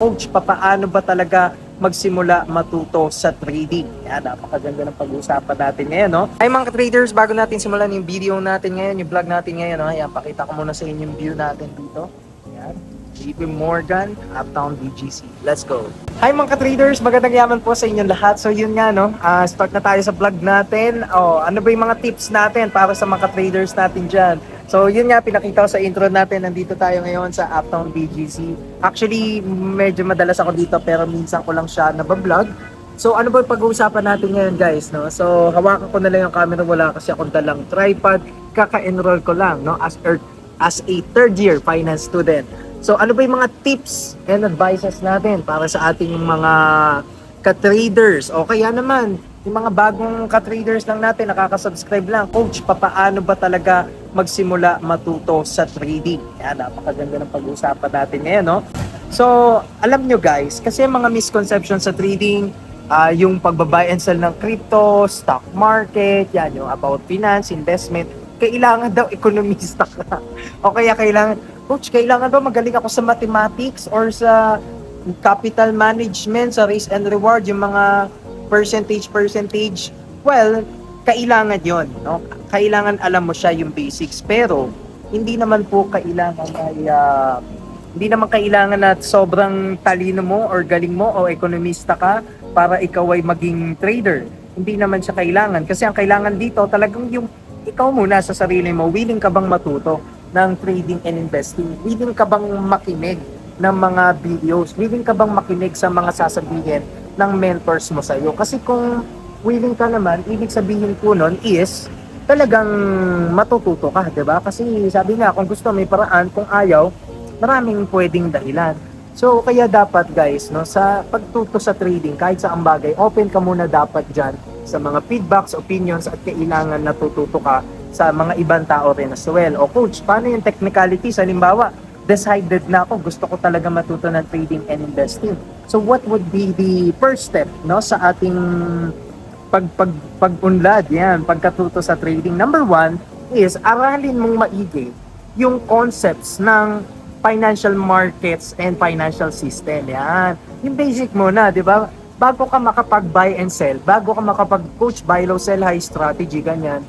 Coach, papaano ba talaga magsimula matuto sa trading? Yan, napakaganda ng pag-uusapan natin ngayon, no? Ay mga traders, bago natin simulan yung video natin ngayon, yung vlog natin ngayon, no? Ayan, pakita ko muna sa inyo yung view natin dito. Yan. JP Morgan, Uptown BGC. Let's go. Hi mga traders, magandang yaman po sa inyong lahat. So yun nga, no? Start na tayo sa vlog natin. Ano ba yung mga tips natin para sa mga traders natin dyan? So yun nga, pinakita ko sa intro natin. Nandito tayo ngayon sa Uptown BGC. Actually, medyo madalas ako dito pero minsan ko lang siya nabablog. So ano ba yung pag-uusapan natin ngayon guys, no? So hawakan ko na lang yung camera, wala kasi akong dalang tripod. Kaka-enroll ko lang, no? As a third year finance student. So ano ba yung mga tips and advices natin para sa ating mga ka-traders? O kaya naman, yung mga bagong ka-traders lang natin, nakaka-subscribe lang. Coach, papaano ba talaga magsimula matuto sa trading? Yan, napakaganda ng pag-uusapan natin ngayon, no? So, alam nyo guys, kasi mga misconception sa trading, yung pagbabuy and sell ng crypto, stock market, yan, yung about finance, investment, kailangan daw ekonomista ka. O kaya kailangan, coach, kailangan daw magaling ako sa mathematics or sa capital management, sa risk and reward, yung mga percentage. Well, kailangan yon, no? Kailangan alam mo siya yung basics, pero hindi naman po kailangan ay hindi naman kailangan na sobrang talino mo or galing mo o ekonomista ka para ikaw ay maging trader. Hindi naman siya kailangan, kasi ang kailangan dito talagang yung ikaw muna sa sarili mo, willing ka bang matuto ng trading and investing? Willing ka bang makinig ng mga videos? Willing ka bang makinig sa mga sasabihin ng mentors mo sa iyo? Kasi kung willing ka naman, ibig sabihin po nun is talagang matututo ka, 'di ba? Kasi sabi nga, kung gusto may paraan, kung ayaw, maraming pwedeng dahilan. So kaya dapat guys, no, sa pagtuto sa trading, kahit sa ang bagay, open ka muna dapat diyan sa mga feedbacks, opinions, at kailangan natututo ka sa mga ibang tao rin as well. O coach, paano yung technicalities? Halimbawa, decided na ako, gusto ko talaga matuto ng trading and investing. So what would be the first step, no, sa ating pag-unlad, yan, pagkatuto sa trading? Number one is aralin mong maigi yung concepts ng financial markets and financial system. Yan. Yung basic muna, di ba? Bago ka makapag-buy and sell, bago ka makapag-coach, buy low, sell high strategy, ganyan,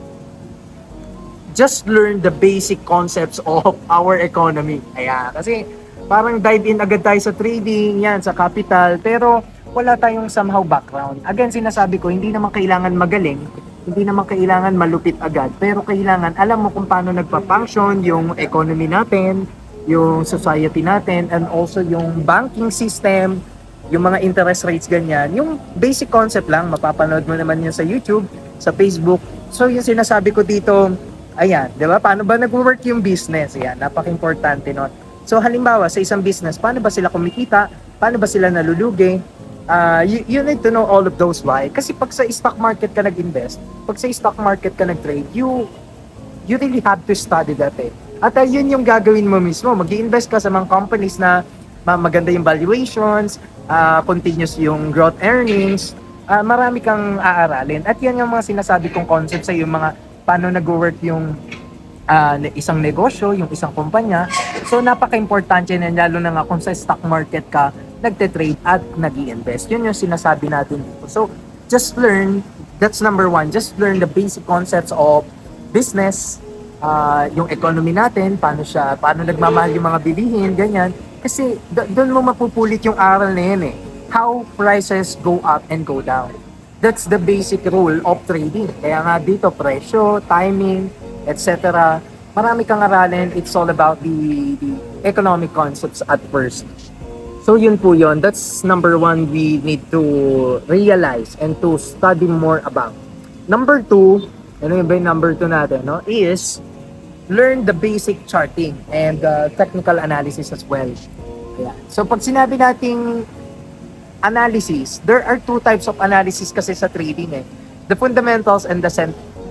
just learn the basic concepts of our economy. Ayan, kasi parang dive in agad tayo sa trading, yan, sa capital, pero wala tayong somehow background. Again, sinasabi ko, hindi naman kailangan magaling, hindi naman kailangan malupit agad, pero kailangan alam mo kung paano nagpa-function yung economy natin, yung society natin, and also yung banking system, yung mga interest rates, ganyan. Yung basic concept lang, mapapanood mo naman yun sa YouTube, sa Facebook. So yung sinasabi ko dito, ayan, di ba? Paano ba nag-work yung business? Ayan, napaka-importante nun. So halimbawa, sa isang business, paano ba sila kumikita? Paano ba sila nalulugi? You need to know all of those. Why? Kasi pag sa stock market ka nag-invest, pag sa stock market ka nag-trade, you really have to study that eh. At yun yung gagawin mo mismo. Mag-i-invest ka sa mga companies na maganda yung valuations, continuous yung growth earnings, marami kang aaralin. At yan yung mga sinasabi kong concept sa yung mga paano nag-work yung isang negosyo, yung isang kumpanya. So napaka-importante na, lalo na nga kung sa stock market ka nagte-trade at nag-i-invest. Yun yung sinasabi natin dito. So just learn, that's number one, just learn the basic concepts of business, yung economy natin, paano nagmamahal yung mga bilihin, ganyan. Kasi doon mo mapupulit yung aral na yan eh. How prices go up and go down. That's the basic rule of trading. Kaya nga dito, presyo, timing, etc. Marami kang aralin. It's all about the economic concepts at first. So yun po yun. That's number one we need to realize and to study more about. Number two, ano yung number two natin, no? Is learn the basic charting and technical analysis as well. Yeah. So pag sinabi nating analysis, there are two types of analysis kasi sa trading eh. The fundamentals and the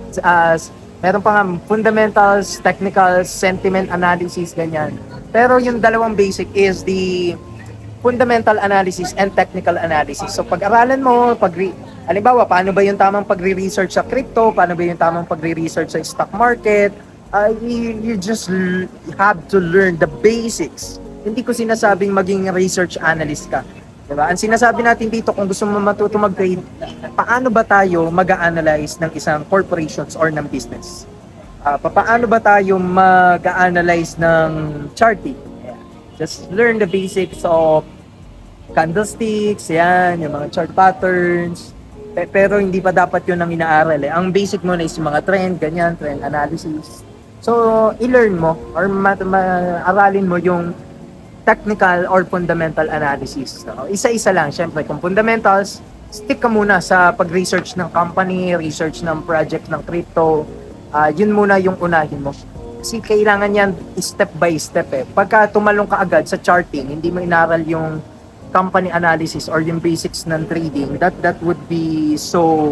meron pa nga fundamentals, technical, sentiment analysis, ganyan. Pero yung dalawang basic is the fundamental analysis and technical analysis. So pag-aralan mo, halimbawa, paano ba yung tamang pagre-research sa crypto, paano ba yung tamang pagre-research sa stock market, you just have to learn the basics Hindi ko sinasabing maging research analyst ka. Diba? Ang sinasabi natin dito, kung gusto mo matuto mag-trade, paano ba tayo mag-a-analyze ng isang corporations or ng business? Paano ba tayo mag-a-analyze ng charting? Yeah. Just learn the basics of candlesticks, yan, yung mga chart patterns. Pero hindi pa dapat yun ang inaaral. Ang basic mo na is yung mga trend, ganyan, trend analysis. So, i-learn mo or aralin mo yung technical or fundamental analysis. So, isa-isa lang. Siyempre, kung fundamentals, stick ka muna sa pag-research ng company, research ng project ng crypto. Yun muna yung unahin mo. Kasi kailangan yan step by step eh. Pagka tumalong ka agad sa charting, hindi mo inaral yung company analysis or yung basics ng trading, that would be so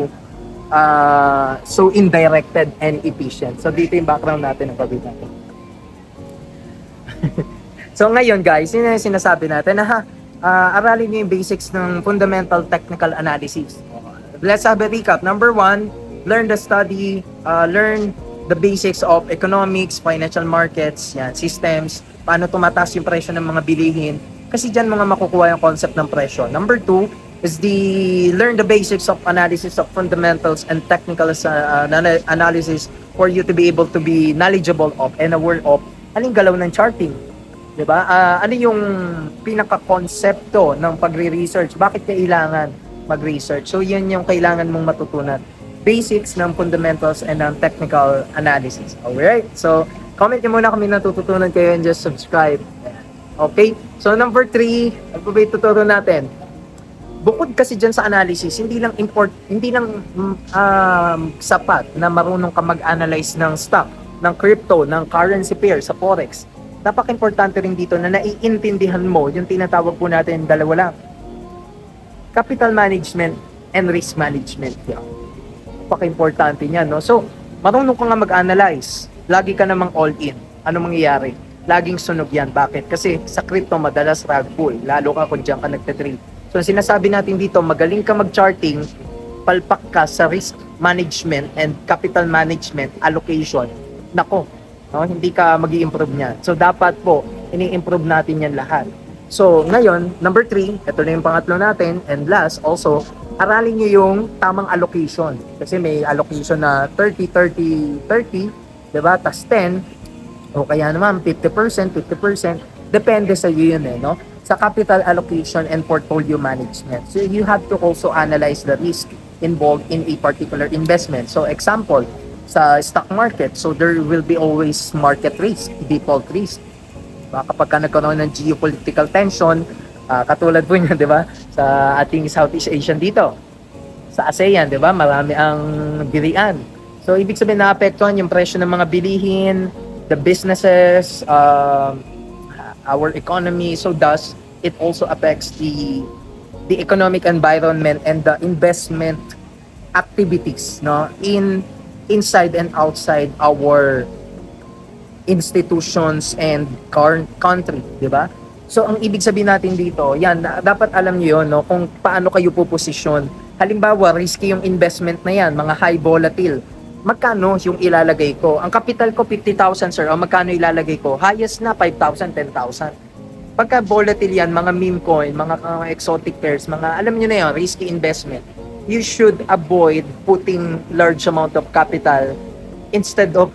indirected and efficient. So, dito yung background natin ng pag natin. So ngayon guys, yun yung sinasabi natin na aralin nyo yung basics ng fundamental technical analysis. Let's have a recap. Number 1, learn the study, learn the basics of economics, financial markets, yan, systems, paano tumataas yung presyo ng mga bilihin. Kasi dyan mga makukuha yung concept ng presyo. Number 2 is learn the basics of analysis of fundamentals and technical analysis for you to be able to be knowledgeable of and aware of aling galaw ng charting. Diba? Ano yung pinaka-konsepto ng pagre-research? Bakit kailangan mag-research? So, yan yung kailangan mong matutunan. Basics ng fundamentals and ng technical analysis. Alright? So, comment nyo muna kami natututunan kayo and just subscribe. Okay? So, number 3, ano ba ituturo natin? Bukod kasi dyan sa analysis, hindi lang sapat na marunong ka mag-analyze ng stock, ng crypto, ng currency pair sa forex. Napaka-importante rin dito na naiintindihan mo yung tinatawag po natin dalawa lang. Capital management and risk management. Yeah. Napaka-importante niyan, no? So, marunong ka nga mag-analyze. Lagi ka namang all-in. Ano mangyayari? Laging sunog yan. Bakit? Kasi sa crypto, madalas rug pull. Lalo ka kung diyan ka nagtatrade. So, sinasabi natin dito, magaling ka mag-charting, palpak ka sa risk management and capital management allocation. Nako, no, hindi ka mag-i-improve niyan. So, dapat po, ini-improve natin yan lahat. So, ngayon, number 3, ito na yung pangatlo natin, and last, also, aralin nyo yung tamang allocation. Kasi may allocation na 30, 30, 30, diba? Tas 10, o kaya naman 50%, 50%, depende sa iyo yun eh, no? Sa capital allocation and portfolio management. So, you have to also analyze the risk involved in a particular investment. So, example, sa stock market, so there will be always market risk, default risk. Kapag ka nagkaroon ng geopolitical tension, katulad po niya, di ba, sa ating Southeast Asian dito, sa ASEAN, di ba, marami ang bilian. So, ibig sabihin naapektuhan yung presyo ng mga bilihin, the businesses, our economy. So, thus, it also affects the economic environment and the investment activities, no, inside and outside our institutions and country, di ba? So, ang ibig sabihin natin dito, yan, dapat alam niyo yun, no, kung paano kayo puposisyon. Halimbawa, risky yung investment na yan, mga high volatile. Magkano yung ilalagay ko? Ang capital ko, 50,000, sir. O magkano ilalagay ko? Highest na, 5,000, 10,000. Pagka volatile yan, mga meme coin, mga exotic pairs, mga, alam niyo na yun, risky investment. You should avoid putting large amount of capital instead of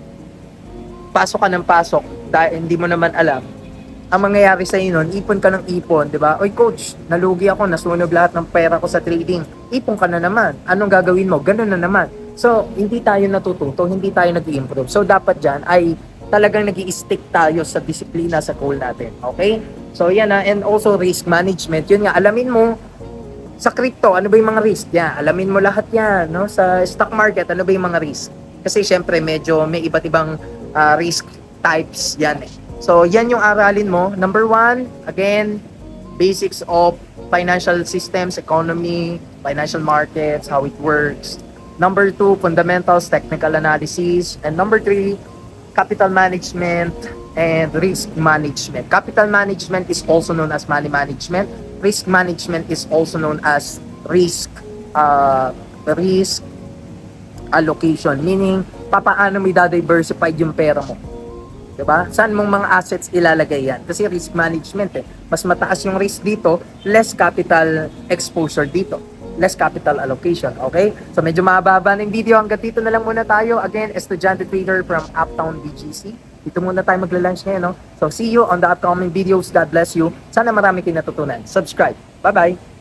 pasok ka ng pasok dahil hindi mo naman alam. Ang mangyayari sa iyo nun, ipon ka ng ipon, di ba? Oy coach, nalugi ako, nasunog lahat ng pera ko sa trading. Ipon ka na naman. Anong gagawin mo? Ganun na naman. So, hindi tayo natututo, hindi tayo nag-i-improve. So, dapat dyan ay talagang nag-i-stick tayo sa disiplina sa goal natin. Okay? So, yan na. And also, risk management. Yun nga, alamin mo, sa crypto, ano ba yung mga risk? Yan, alamin mo lahat yan. No? Sa stock market, ano ba yung mga risk? Kasi, syempre, medyo may iba't ibang risk types yan eh. So, yan yung aralin mo. Number 1, again, basics of financial systems, economy, financial markets, how it works. Number 2, fundamentals, technical analysis. And number 3, capital management and risk management. Capital management is also known as money management. Risk management is also known as risk allocation. Meaning, paano mo i-diversify yung pera mo? Diba? Saan mong mga assets ilalagay yan? Kasi risk management eh. Mas mataas yung risk dito, less capital exposure dito. Less capital allocation, okay? So medyo mababa ng video. Hanggang dito na lang muna tayo. Again, estudyante trader from Uptown BGC. Dito muna tayo magla-lunch ngayon, no? So see you on the upcoming videos. God bless you. Sana marami kayo natutunan. Subscribe. Bye-bye!